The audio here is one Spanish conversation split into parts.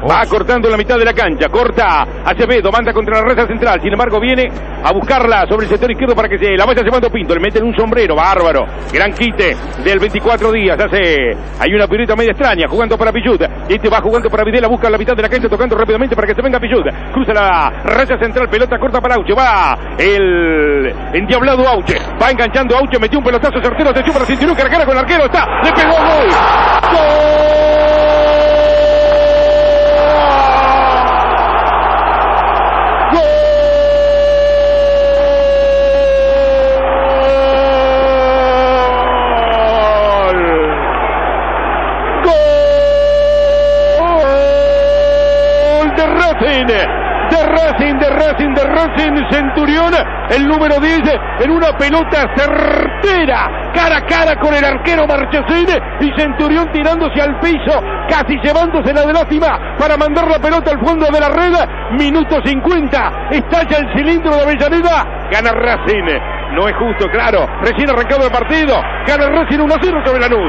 Va cortando la mitad de la cancha. Corta Acevedo, manda contra la raya central. Sin embargo, viene a buscarla sobre el sector izquierdo para que se la vaya llevando Pinto. Le meten un sombrero, bárbaro. Gran quite del 24 días. Hay una pirueta media extraña, jugando para Pichut. Este va jugando para Videla, busca la mitad de la cancha, tocando rápidamente para que se venga Pichut. Cruza la raya central, pelota corta para Auche. Va el endiablado Auche. Va enganchando Auche, metió un pelotazo certero, se chupa la cinturón, cara con el arquero, está, le pegó gol. ¡Gol! De Racing, Centurión, el número 10, en una pelota certera, cara a cara con el arquero Marchesín, y Centurión tirándose al piso, casi llevándosela de lástima para mandar la pelota al fondo de la red. Minuto 50, estalla el cilindro de Avellaneda, gana Racing. No es justo, claro, recién arrancado el partido, gana Racing 1-0 sobre Lanús.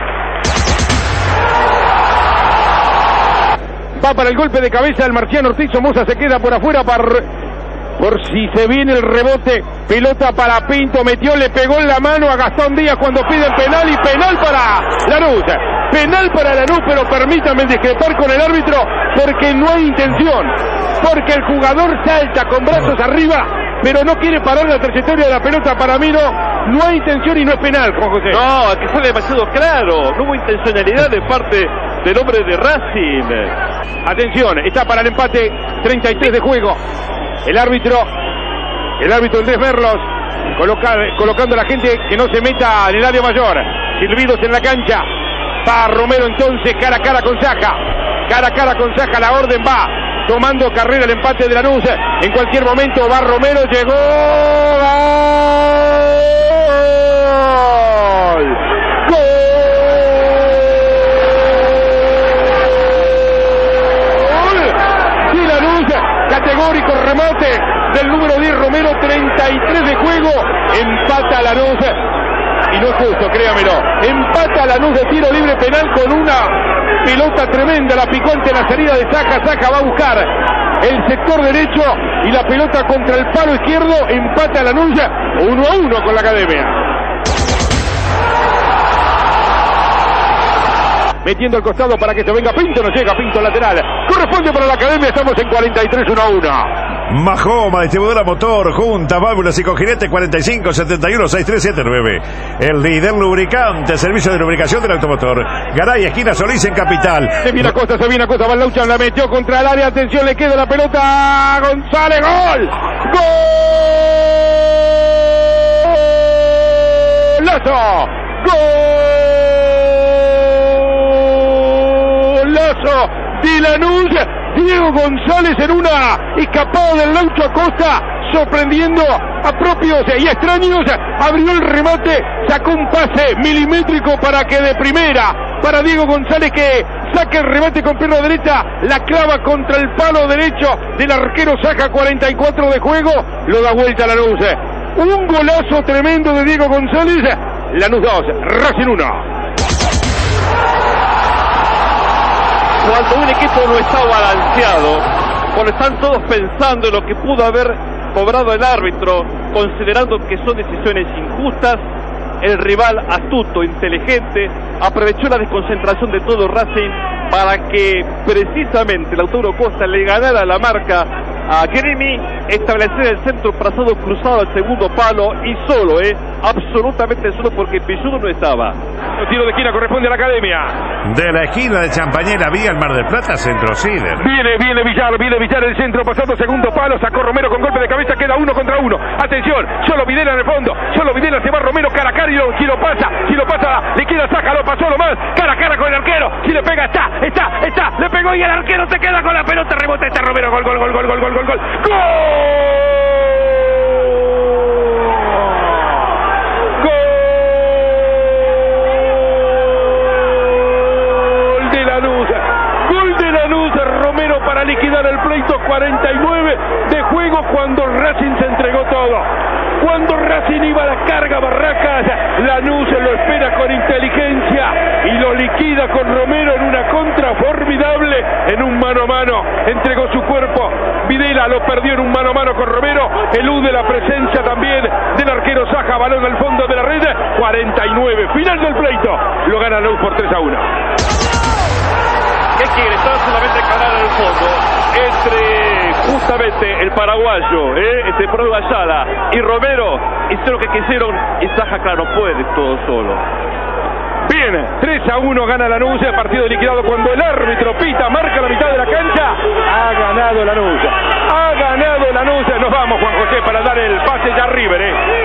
Va para el golpe de cabeza el Marciano Ortiz. Somoza se queda por afuera por si se viene el rebote. Pelota para Pinto, metió, le pegó en la mano a Gastón Díaz cuando pide el penal, y penal para Lanús. Penal para Lanús, pero permítanme discrepar con el árbitro porque no hay intención. Porque el jugador salta con brazos arriba, pero no quiere parar la trayectoria de la pelota. Para mí no hay intención y no es penal, Juan José. No, es que fue demasiado claro. No hubo intencionalidad de parte del hombre de Racing. Atención, está para el empate, 33 de juego. El árbitro Andrés Merlos colocando a la gente que no se meta en el área mayor. Silbidos en la cancha. Va Romero entonces, cara a cara con Saja. Cara a cara con Saja, la orden va tomando carrera el empate de Lanús. En cualquier momento va Romero, llegó. ¡Gol! Categórico remate del número 10 Romero, 33 de juego, empata Lanús, y no es justo, créamelo, empata Lanús de tiro libre penal con una pelota tremenda, la picó ante la salida de Saja. Saja va a buscar el sector derecho y la pelota contra el palo izquierdo, empata Lanús 1-1 con la Academia. Metiendo al costado para que se venga Pinto, no llega Pinto lateral. Corresponde para la Academia, estamos en 43-1-1. Majoma, distribuidora motor, junta, válvulas y cojinete, 45-71-6379. El líder lubricante, servicio de lubricación del automotor. Garay, esquina Solís en Capital. Se viene Acosta, va Laucha, la metió contra el área, atención, le queda la pelota a González, gol. ¡Golazo! De Lanús, Diego González en una escapada del Laucho Acosta, sorprendiendo a propios y extraños, abrió el remate, sacó un pase milimétrico para que de primera, para Diego González, que saque el remate con pierna derecha, la clava contra el palo derecho del arquero Saja, 44 de juego, lo da vuelta a Lanús. Un golazo tremendo de Diego González, Lanús 2, Racing 1. Cuando un equipo no está balanceado, cuando están todos pensando en lo que pudo haber cobrado el árbitro, considerando que son decisiones injustas, el rival astuto, inteligente, aprovechó la desconcentración de todo Racing para que precisamente Lautaro Costa le ganara la marca a Grimi, establecer el centro trazado cruzado al segundo palo y solo, absolutamente solo, porque Pichudo no estaba. El tiro de esquina corresponde a la Academia. De la esquina de Champañera, vía el Mar del Plata, centro Cider. Viene Villar el centro, pasando segundo palo, sacó Romero con golpe de cabeza, queda 1 contra 1. Atención, solo Videla en el fondo, solo Videla, se va Romero cara a cara, y si lo pasa, le queda Saja, lo pasó nomás, cara a cara con el arquero, si le pega, está, le pegó y el arquero se queda con la pelota, rebota, está Romero, gol. ¡Gol! Gol de Lanús, Romero para liquidar el pleito, 49 de juego, cuando Racing se entregó todo, cuando Racing iba a la larga Barracas, Lanús lo espera con inteligencia y lo liquida con Romero en una contra formidable, en un mano a mano, entregó su cuerpo, Videla lo perdió en un mano a mano con Romero, elude la presencia también del arquero Saja, balón al fondo de la red, 49, final del pleito, lo gana Lanús por 3-1. ¿Qué quiere? Está solamente ganar en el fondo entre justamente el paraguayo, Pablo Ayala y Romero. Hicieron lo que quisieron y Saja, claro, no puede todo solo. Bien, 3-1 gana Lanús, partido liquidado cuando el árbitro pita, marca la mitad de la cancha, ha ganado Lanús, nos vamos Juan José para dar el pase ya a River,